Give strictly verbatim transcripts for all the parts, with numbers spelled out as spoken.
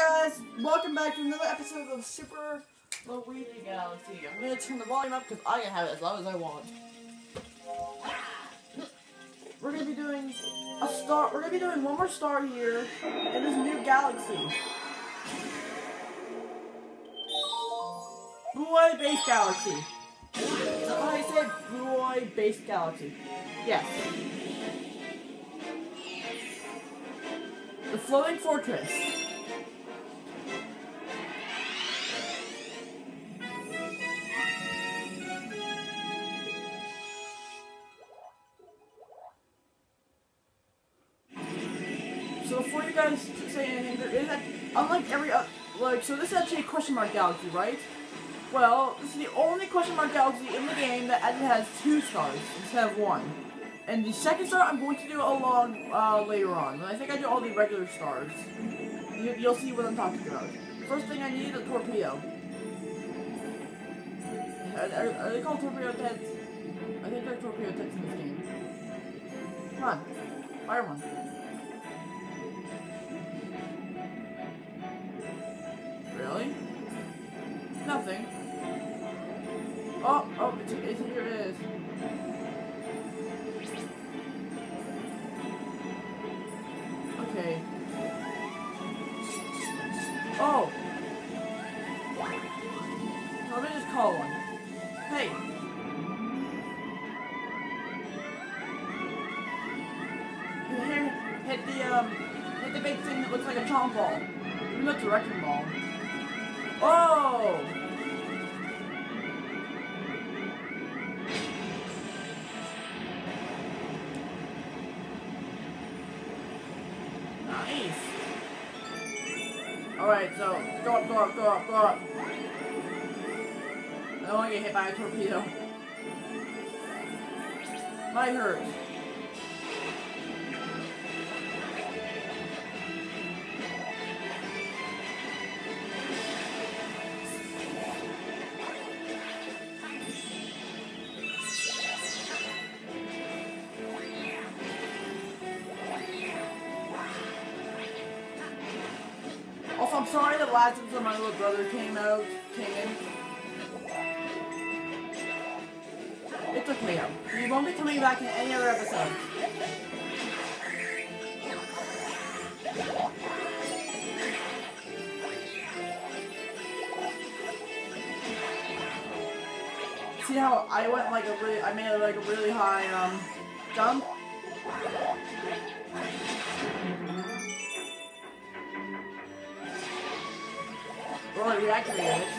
guys, welcome back to another episode of Super Luigi Galaxy. I'm gonna turn the volume up because I can have it as loud as I want. We're gonna be doing a star. We're gonna be doing one more star here in this new galaxy. Blue Eye Base Galaxy. Is that what I said? Blue Eye Base Galaxy. Yes. The Floating Fortress. So before you guys say anything, there is, a, unlike every other, like, so this is actually a question mark galaxy, right? Well, this is the only question mark galaxy in the game that actually has two stars instead of one. And the second star I'm going to do along uh, later on. When I think I do all the regular stars, you, you'll see what I'm talking about. First thing I need is a torpedo. Are, are, are they called torpedo tents? I think they're torpedo tents in this game. Come on, fire one. Really? Nothing. Oh, oh, it's, it's, here it is. Okay. Oh! Let me just call one. Hey! Here, hit the, um, hit the big thing that looks like a chomp ball. Maybe that's a wrecking ball. Oh! Nice! Alright, so, go up, go up, go up, go up. I don't want to get hit by a torpedo. Might hurt. Also, I'm sorry the last episode my little brother came out, came in. It's okay though. He won't be coming back in any other episodes. See how I went like a really, I made like a really high um jump? Well, I reactivated it.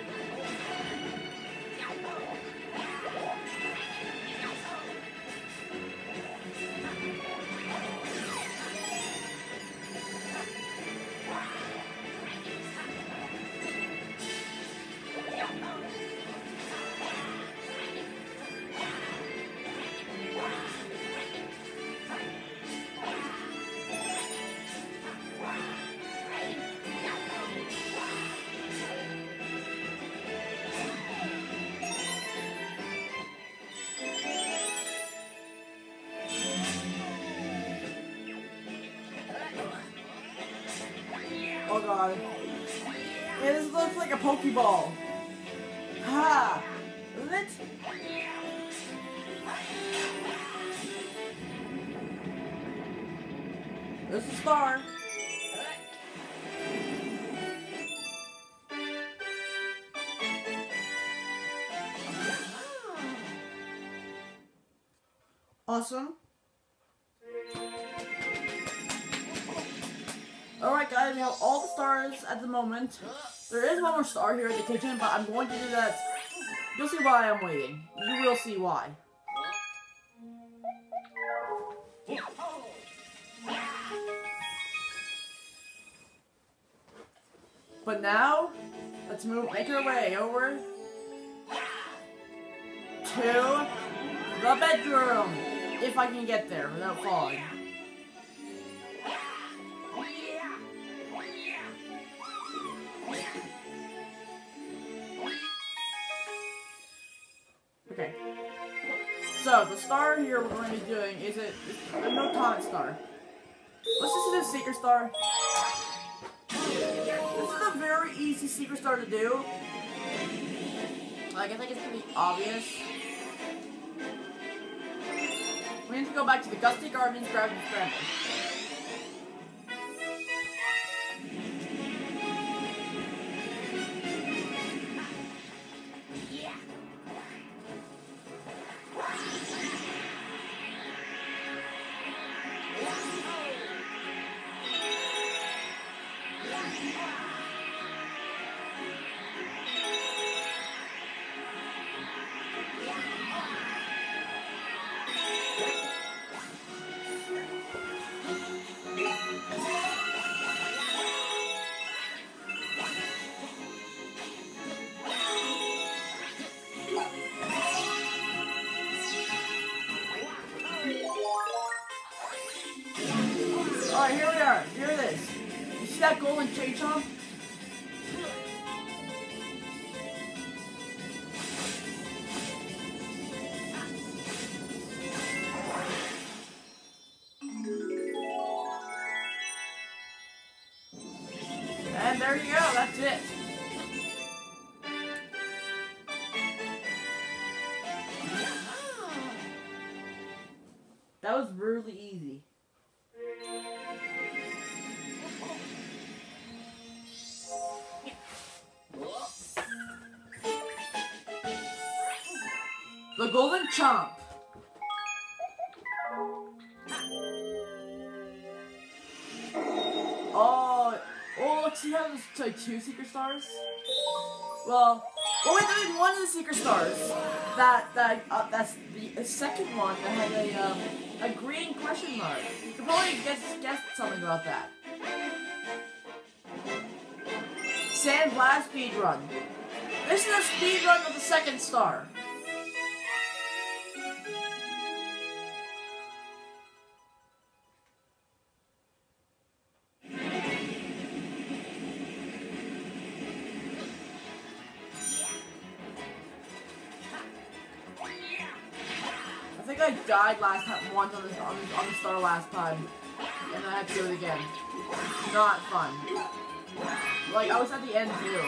Oh god. Yeah, this looks like a Pokeball. Ha! Isn't it? There's a star. Awesome. Alright guys, we have all the stars at the moment. There is one more star here in the kitchen, but I'm going to do that. You'll see why I'm waiting. You will see why. But now, let's move, make our way over to the bedroom. If I can get there without falling. Okay. So, the star here we're going to be doing is a, a no tonic star. Let's just do the secret star. easy secret star to do. Like, I think it's pretty obvious. We need to go back to the Gusty Gardens, grab the friend. Alright, here we are. Here it is. You see that golden Chomp? And there you go, that's it. That was really easy. The Golden Chomp. Oh, oh, let's see how there's like two secret stars. Well, well, wait, there's one of the secret stars. That that uh, that's the, the second one that had a um, a green question mark. You could probably guess guess something about that. Sand Blast speed run. This is a speed run of the second star. I think I died last time once on this on, this, on the star last time, and then I had to do it again. Not fun. Like I was at the end too.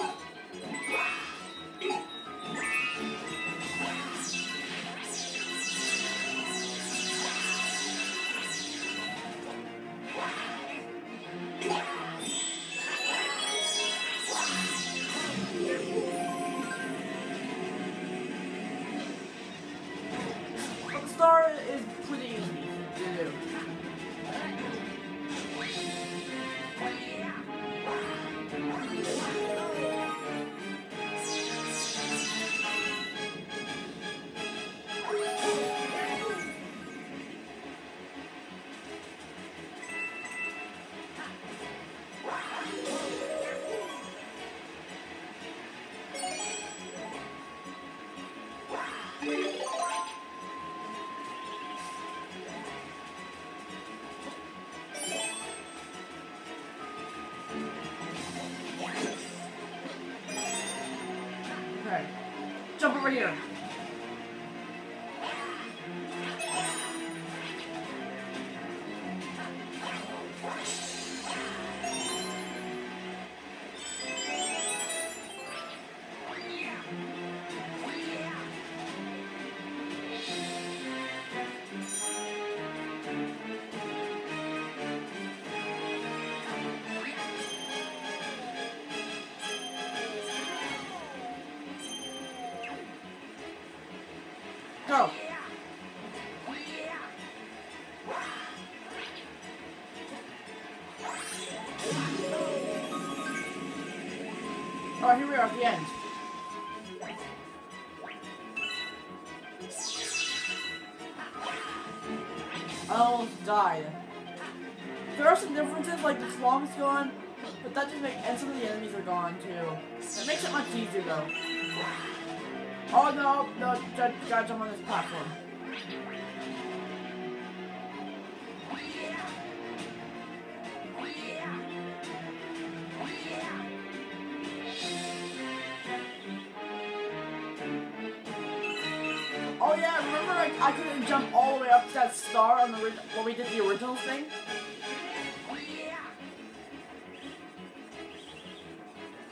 But the star is pretty easy to do. Okay. Jump over here. Go. Alright, here we are at the end. I almost died. There are some differences, like the slong's gone, but that just makes, and some of the enemies are gone too. It makes it much easier though. Oh no, no, gotta, gotta jump on this platform. Oh yeah, remember like I couldn't jump all the way up to that star on the when we did the original thing?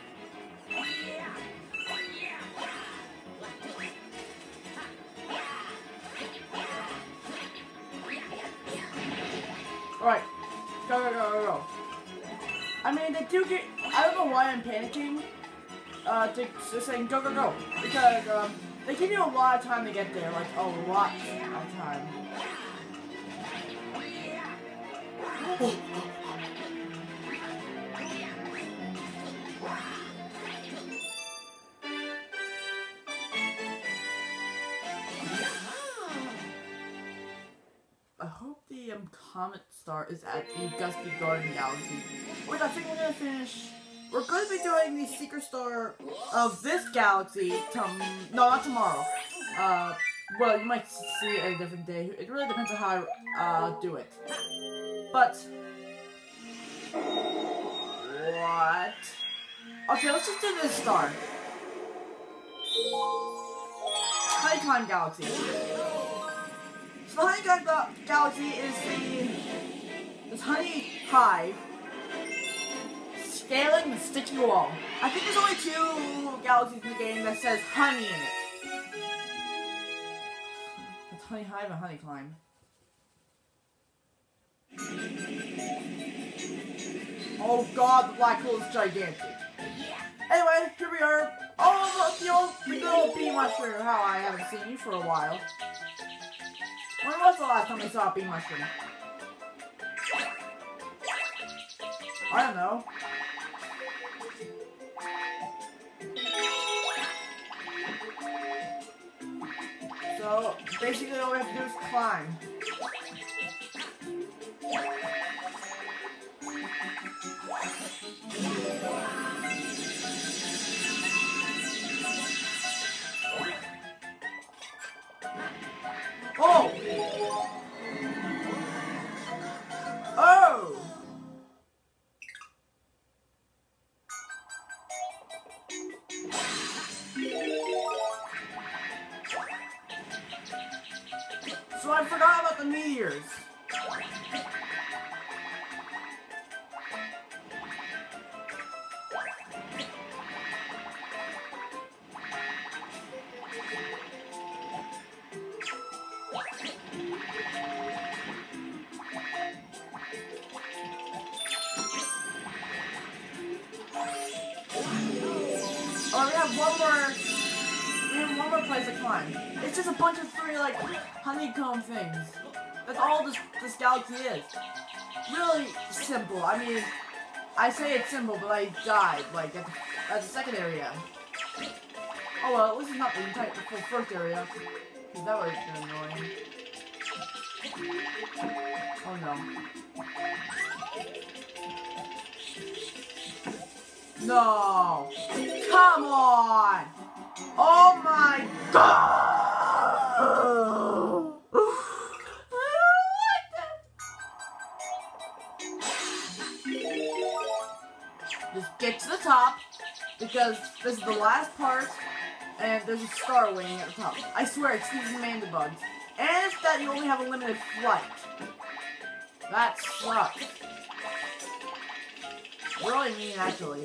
I mean, they do get. I don't know why I'm panicking. Uh, to, to saying go go go because um, they give you a lot of time to get there, like a lot of time. I hope the um, Comet Star is at the Gusty Garden Galaxy. Wait, I think we're gonna finish. We're going to be doing the Secret Star of this galaxy. Tom no, not tomorrow. Uh, well, you might see it a different day. It really depends on how I uh, do it. But what? Okay, let's just do this star. Honeycomb Galaxy. So the Honeycomb ga Galaxy is the this honey hive scaling the sticky wall. I think there's only two galaxies in the game that says honey in it. It's Honey Hive and Honey Climb. Oh god, the black hole is gigantic. Anyway, here we are. Oh, look, the old, the good old bee mushroom. How I haven't seen you for a while. When was the last time we saw a bee mushroom? I don't know. So, basically all we have to do is climb. Oh! Oh! So I forgot about the meteors. Oh, we have one more. We have one more place to climb. It's just a bunch of three like honeycomb things. That's all this this galaxy is. Really simple. I mean, I say it's simple, but I died like at the, at the second area. Oh well, this is not the entire the full first area. Cause that would have been annoying. Oh no. No! Come on! Oh my god! I don't like that! Just get to the top, because this is the last part, and there's a star waiting at the top. I swear, it's these mandibugs. And it's that you only have a limited flight. That sucks. Really mean, actually.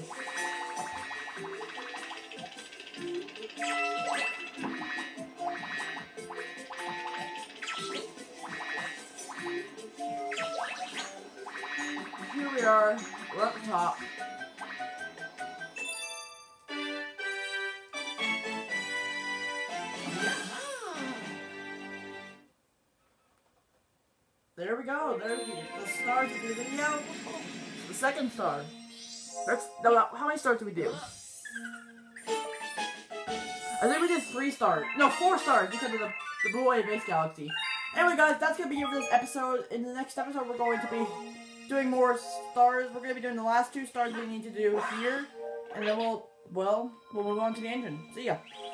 Here we are. We're at the top. There we go. There's the stars of the video. The second star. That's no, how many stars did we do? I think we did three stars. No, four stars because of the, the Blue Wave Base Galaxy. Anyway, guys, that's going to be it for this episode. In the next episode, we're going to be doing more stars. We're going to be doing the last two stars we need to do here. And then we'll, well, we'll move on to the engine. See ya.